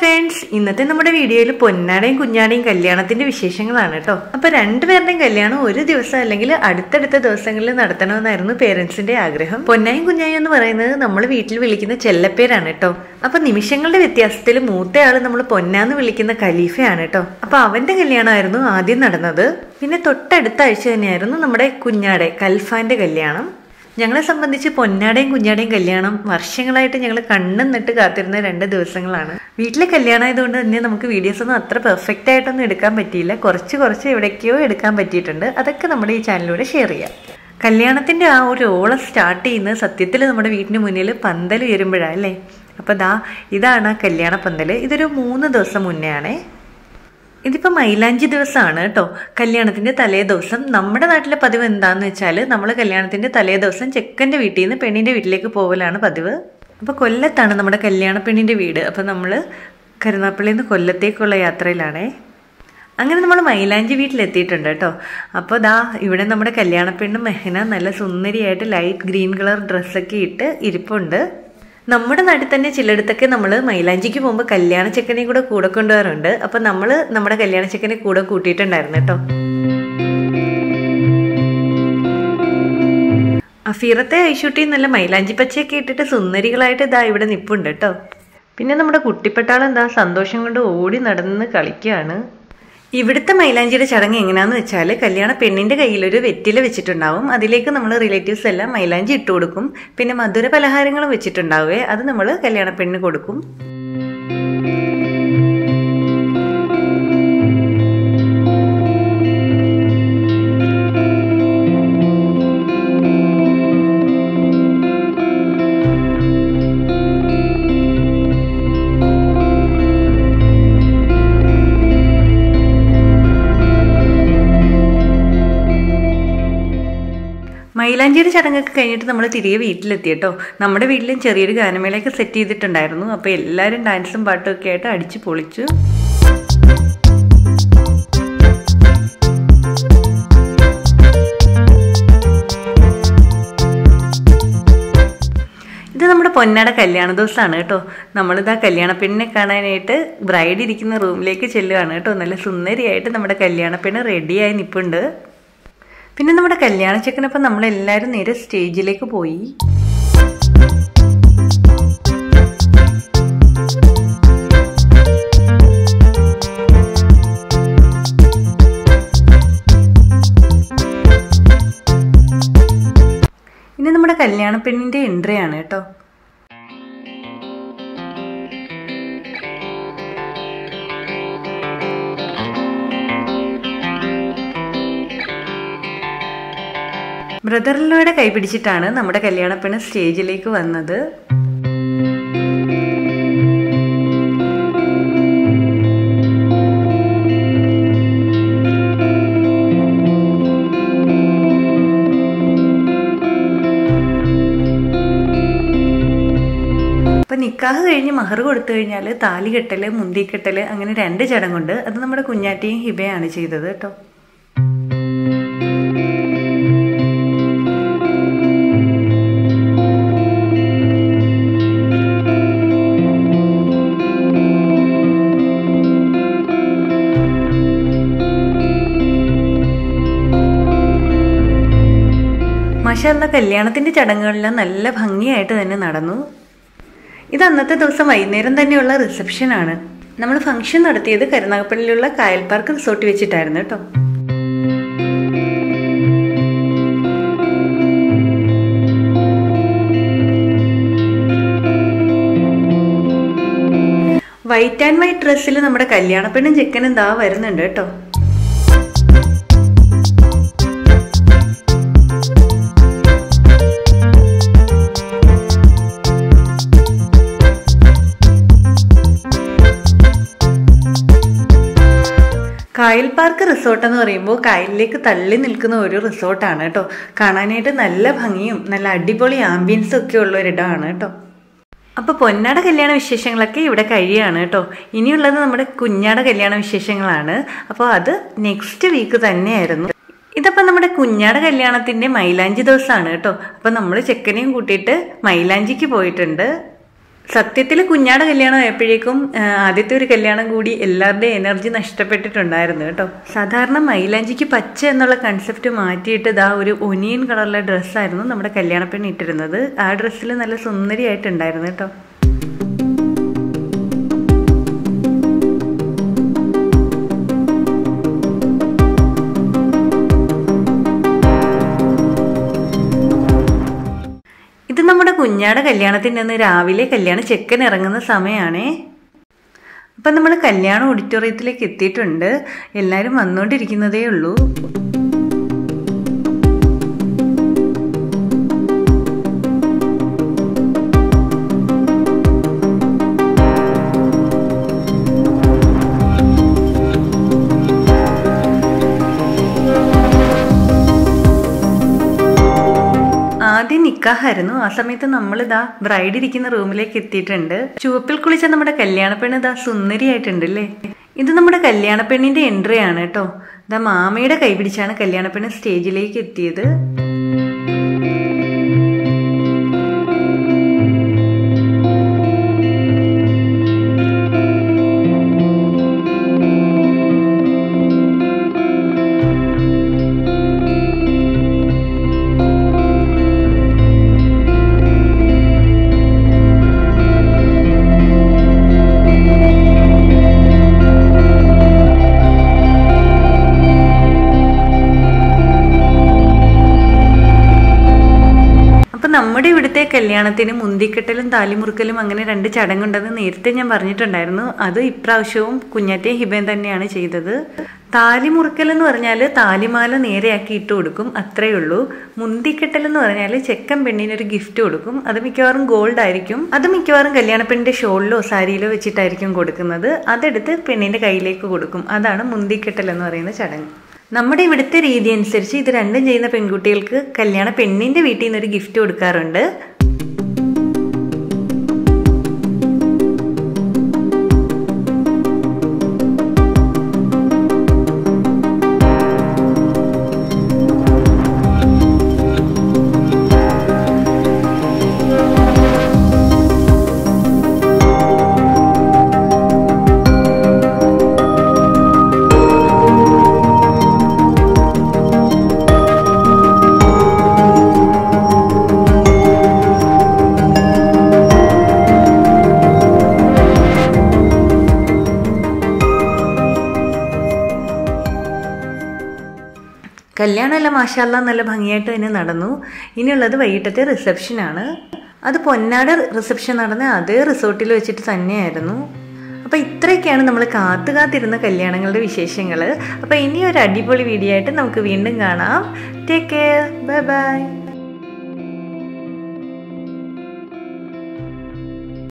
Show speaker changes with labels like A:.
A: Friends, ഇന്നത്തെ നമ്മുടെ വീഡിയോയിൽ പൊന്നാടയും കുഞ്ഞാടയും കല്യാണത്തിന്റെ വിശേഷങ്ങളാണ് കേട്ടോ. അപ്പൊ രണ്ടുപേരുടെയും കല്യാണം ഒരു ദിവസം അല്ലെങ്കിൽ അടുത്തടുത്ത ദിവസങ്ങളിൽ നടത്തണമെന്നായിരുന്നു പേരൻസിന്റെ ആഗ്രഹം. പൊന്നായും കുഞ്ഞായും എന്ന് പറയുന്നത് നമ്മൾ വീട്ടിൽ വിളിക്കുന്ന ചെല്ലപ്പേരാണ് കേട്ടോ. അപ്പൊ നിമിഷങ്ങളുടെ വ്യത്യാസത്തിൽ മൂത്തയാള് നമ്മൾ പൊന്നാന്ന് വിളിക്കുന്ന ഖലീഫയാണ് കേട്ടോ. അപ്പൊ അവന്റെ കല്യാണമായിരുന്നു ആദ്യം നടന്നത്. പിന്നെ തൊട്ടടുത്ത ആഴ്ച തന്നെയായിരുന്നു നമ്മുടെ കുഞ്ഞാടെ കൽഫാന്റെ കല്യാണം. ഞങ്ങളെ സംബന്ധിച്ച് പൊന്നാടയും കുഞ്ഞാടയും കല്യാണം വർഷങ്ങളായിട്ട് ഞങ്ങൾ കണ്ണും നട്ട് കാത്തിരുന്ന 2 ദിവസങ്ങളാണ്. വീട്ടിലെ കല്യാണം ആയതുകൊണ്ട് തന്നെ നമുക്ക് വീഡിയോസ് ഒന്നും അത്ര പെർഫെക്റ്റ് ആയിട്ടൊന്നും എടുക്കാൻ പറ്റിയില്ല. കുറച്ച് എവിടേക്കോ എടുക്കാൻ പറ്റിയിട്ടുണ്ട്. അതൊക്കെ നമ്മുടെ ഈ ചാനലിലൂടെ ഷെയർ ചെയ്യാം. കല്യാണത്തിന്റെ ആ ഒരു ഓളം സ്റ്റാർട്ട് ചെയ്യുന്നത് സത്യത്തിൽ നമ്മുടെ വീടിന് മുന്നിൽ പന്തൽ ഉയരുമ്പോഴാണ് അല്ലേ. അപ്പൊ ഇതാണ് ആ കല്യാണ പന്തല്. ഇതൊരു 3 ദിവസം മുന്നേ ആണേ. ഇതിപ്പോ മൈലാഞ്ചി ദിവസമാണ് കേട്ടോ. കല്യാണത്തിന്റെ തലേ ദിവസം നമ്മുടെ നാട്ടിലെ പതിവ് എന്താന്ന് വെച്ചാൽ നമ്മൾ കല്യാണത്തിന്റെ തലേ ദിവസം ചെക്കന്റെ വീട്ടിൽ നിന്ന് പെണ്ണിന്റെ വീട്ടിലേക്ക് പോകലാണ് പതിവ്. അപ്പൊ കൊല്ലത്താണ് നമ്മുടെ കല്യാണ പെണ്ണിന്റെ വീട്. അപ്പൊ നമ്മള് കരുനാപ്പള്ളിയിൽ നിന്ന് കൊല്ലത്തേക്കുള്ള യാത്രയിലാണേ. അങ്ങനെ നമ്മൾ മൈലാഞ്ചി വീട്ടിലെത്തിയിട്ടുണ്ട് കേട്ടോ. അപ്പോൾ ഇവിടെ നമ്മുടെ കല്യാണ പെണ്ണ് മെഹന നല്ല സുന്ദരിയായിട്ട് ലൈറ്റ് ഗ്രീൻ കളർ ഡ്രസ്സൊക്കെ ഇട്ട് ഇരിപ്പുണ്ട്. നമ്മുടെ നാട്ടിൽ തന്നെ ചിലയിടത്തൊക്കെ നമ്മൾ മൈലാഞ്ചിക്ക് പോകുമ്പോൾ കല്യാണ ചെക്കനെയും കൂടെ കൊണ്ടുവരാറുണ്ട്. അപ്പൊ നമ്മൾ നമ്മുടെ കല്യാണ ചെക്കനെ കൂടെ കൂട്ടിയിട്ടുണ്ടായിരുന്നു കേട്ടോ. അഫീറത്തെ ഐഷൂട്ടി നല്ല മൈലാഞ്ചി പച്ചയൊക്കെ ഇട്ടിട്ട് സുന്ദരികളായിട്ട് ഇവിടെ നിപ്പുണ്ട് കേട്ടോ. പിന്നെ നമ്മുടെ കുട്ടിപ്പെട്ടാളം സന്തോഷം കൊണ്ട് ഓടി നടന്ന് കളിക്കുകയാണ്. ഇവിടുത്തെ മൈലാഞ്ചിയുടെ ചടങ്ങ് എങ്ങനെയാന്ന് വെച്ചാൽ കല്യാണ പെണ്ണിന്റെ കയ്യിലൊരു വെറ്റില വെച്ചിട്ടുണ്ടാവും. അതിലേക്ക് നമ്മൾ റിലേറ്റീവ്സ് എല്ലാം മൈലാഞ്ചി ഇട്ട് കൊടുക്കും. പിന്നെ മധുര പലഹാരങ്ങളും വെച്ചിട്ടുണ്ടാവേ, അത് നമ്മൾ കല്യാണ പെണ്ണിന് കൊടുക്കും. മൈലാഞ്ചിയുടെ ചടങ്ങൊക്കെ കഴിഞ്ഞിട്ട് നമ്മൾ തിരികെ വീട്ടിലെത്തി കേട്ടോ. നമ്മുടെ വീട്ടിലും ചെറിയൊരു ഗാനമേളയൊക്കെ സെറ്റ് ചെയ്തിട്ടുണ്ടായിരുന്നു. അപ്പോൾ എല്ലാവരും ഡാൻസും പാട്ടും ഒക്കെ ആയിട്ട് അടിച്ചു പൊളിച്ചു. ഇത് നമ്മുടെ പൊന്നാട കല്യാണ ദിവസമാണ് കേട്ടോ. നമ്മളിതാ കല്യാണ പെണ്ണിനെ കാണാനായിട്ട് ബ്രൈഡ് ഇരിക്കുന്ന റൂമിലേക്ക് ചെല്ലുകയാണ് കേട്ടോ. നല്ല സുന്ദരിയായിട്ട് നമ്മുടെ കല്യാണ പെണ്ണ് റെഡിയായി നിൽപ്പുണ്ട്. പിന്നെ നമ്മുടെ കല്യാണ ചെക്കനപ്പം നമ്മളെല്ലാവരും നേരെ സ്റ്റേജിലേക്ക് പോയി. ഇനി നമ്മുടെ കല്യാണ പെണ്ണിന്റെ എൻട്രി ആണ് കേട്ടോ. ബ്രദറിലൂടെ കൈപിടിച്ചിട്ടാണ് നമ്മുടെ കല്യാണ പെണ്ണ് സ്റ്റേജിലേക്ക് വന്നത്. അപ്പൊ നിക്കാഹ് കഴിഞ്ഞ് മഹർ കൊടുത്തു കഴിഞ്ഞാൽ താലികെട്ടല് മുന്തിക്കെട്ടല് അങ്ങനെ 2 ചടങ്ങുണ്ട്. അത് നമ്മുടെ കുഞ്ഞാറ്റയും ഹിബയാണ് ചെയ്തത് കേട്ടോ. മാഷാഅല്ലാ, കല്യാണത്തിന്റെ ചടങ്ങുകളെല്ലാം നല്ല ഭംഗിയായിട്ട് തന്നെ നടന്നു. ഇത് അന്നത്തെ ദിവസം വൈകുന്നേരം തന്നെയുള്ള റിസപ്ഷനാണ്. നമ്മൾ ഫംഗ്ഷൻ നടത്തിയത് കരുനാഗപ്പള്ളിയിലുള്ള കായൽ പാർക്ക് റിസോർട്ട് വെച്ചിട്ടായിരുന്നു കേട്ടോ. വൈറ്റ് ആൻഡ് വൈറ്റ് ഡ്രസ്സിൽ നമ്മുടെ കല്യാണ പെണ്ണും ചെക്കനും വരുന്നുണ്ട് കേട്ടോ. കായൽ പാർക്ക് റിസോർട്ട് എന്ന് പറയുമ്പോൾ കായലിലേക്ക് തള്ളി നിൽക്കുന്ന ഒരു റിസോർട്ടാണ് കേട്ടോ. കാണാനായിട്ട് നല്ല ഭംഗിയും നല്ല അടിപൊളി ആംബിയൻസും ഒക്കെ ഉള്ള ഒരിടമാണ് കേട്ടോ. അപ്പോൾ പൊന്നാട കല്യാണ വിശേഷങ്ങളൊക്കെ ഇവിടെ കഴിയുകയാണ് കേട്ടോ. ഇനിയുള്ളത് നമ്മുടെ കുഞ്ഞാട കല്യാണ വിശേഷങ്ങളാണ്. അപ്പോൾ അത് നെക്സ്റ്റ് വീക്ക് തന്നെയായിരുന്നു. ഇതപ്പം നമ്മുടെ കുഞ്ഞാട കല്യാണത്തിന്റെ മൈലാഞ്ചി ദിവസമാണ് കേട്ടോ. അപ്പം നമ്മൾ ചെക്കനെയും കൂട്ടിയിട്ട് മൈലാഞ്ചിക്ക് പോയിട്ടുണ്ട്. സത്യത്തിൽ കുഞ്ഞാടെ കല്യാണം ആയപ്പോഴേക്കും ആദ്യത്തെ ഒരു കല്യാണം കൂടി എല്ലാവരുടെയും എനർജി നഷ്ടപ്പെട്ടിട്ടുണ്ടായിരുന്നു കേട്ടോ. സാധാരണ മൈലാഞ്ചിക്ക് പച്ച എന്നുള്ള കൺസെപ്റ്റ് മാറ്റിയിട്ട് ഇതാ ഒരു ഒനിയൻ കളറിലെ ഡ്രസ്സായിരുന്നു നമ്മുടെ കല്യാണപ്പെണ്ണ് ഇട്ടിരുന്നത്. ആ ഡ്രസ്സിൽ നല്ല സുന്ദരിയായിട്ടുണ്ടായിരുന്നു കേട്ടോ. ഇത് നമ്മുടെ കുഞ്ഞാടെ കല്യാണത്തിൻ്റെ അന്ന് രാവിലെ കല്യാണ ചെക്കൻ ഇറങ്ങുന്ന സമയമാണേ. അപ്പം നമ്മൾ കല്യാണ ഓഡിറ്റോറിയത്തിലേക്ക് എത്തിയിട്ടുണ്ട്. എല്ലാവരും വന്നുകൊണ്ടിരിക്കുന്നതേ ഉള്ളൂ. ആദ്യം നിക്കാഹായിരുന്നു. ആ സമയത്ത് നമ്മളിതാ ബ്രൈഡ് ഇരിക്കുന്ന റൂമിലേക്ക് എത്തിയിട്ടുണ്ട്. ചുവപ്പിൽ കുളിച്ച നമ്മുടെ കല്യാണപ്പെണ്ണ് ഇതാ സുന്ദരിയായിട്ടുണ്ട് അല്ലേ. ഇത് നമ്മുടെ കല്യാണപ്പെണ്ണിന്റെ എൻട്രി ആണ് കേട്ടോ. ഇതാ മാമയുടെ കൈ പിടിച്ചാണ് കല്യാണപ്പെണ്ണ് സ്റ്റേജിലേക്ക് എത്തിയത്. നമ്മുടെ ഇവിടുത്തെ കല്യാണത്തിന് മുന്തിക്കെട്ടലും താലിമുറുക്കലും അങ്ങനെ 2 ചടങ്ങുണ്ടെന്ന് നേരത്തെ ഞാൻ പറഞ്ഞിട്ടുണ്ടായിരുന്നു. അത് ഇപ്രാവശ്യവും കുഞ്ഞാറ്റയും ഹിബയും തന്നെയാണ് ചെയ്തത്. താലിമുറുക്കൽ എന്ന് പറഞ്ഞാൽ താലിമാല നേരെയാക്കി ഇട്ട് കൊടുക്കും, അത്രയേ ഉള്ളൂ. മുന്തിക്കെട്ടൽ എന്ന് പറഞ്ഞാൽ ചെക്കൻ പെണ്ണിനൊരു ഗിഫ്റ്റ് കൊടുക്കും. അത് മിക്കവാറും ഗോൾഡ് ആയിരിക്കും. അത് മിക്കവാറും കല്യാണ പെണ്ണിന്റെ ഷോളിലോ സാരിയിലോ വെച്ചിട്ടായിരിക്കും കൊടുക്കുന്നത്. അതെടുത്ത് പെണ്ണിന്റെ കയ്യിലേക്ക് കൊടുക്കും. അതാണ് മുന്തിക്കെട്ടൽ എന്ന് പറയുന്ന ചടങ്ങ്. നമ്മുടെ ഇവിടുത്തെ രീതി അനുസരിച്ച് ഇത് രണ്ടും ചെയ്യുന്ന പെൺകുട്ടികൾക്ക് കല്യാണ പെണ്ണിന്റെ വീട്ടിൽ നിന്നൊരു ഗിഫ്റ്റ് കൊടുക്കാറുണ്ട്. കല്യാണമെല്ലാം മാഷാല്ലാ നല്ല ഭംഗിയായിട്ട് തന്നെ നടന്നു. ഇനിയുള്ളത് വൈകിട്ടത്തെ റിസപ്ഷനാണ്. അത് പൊന്നാട് റിസപ്ഷൻ നടന്ന അതേ റിസോർട്ടിൽ വെച്ചിട്ട് തന്നെയായിരുന്നു. അപ്പോൾ ഇത്രയൊക്കെയാണ് നമ്മൾ കാത്തിരുന്ന കല്യാണങ്ങളുടെ വിശേഷങ്ങൾ. അപ്പോൾ ഇനിയൊരു അടിപൊളി വീഡിയോ ആയിട്ട് നമുക്ക് വീണ്ടും കാണാം. Take care, bye by.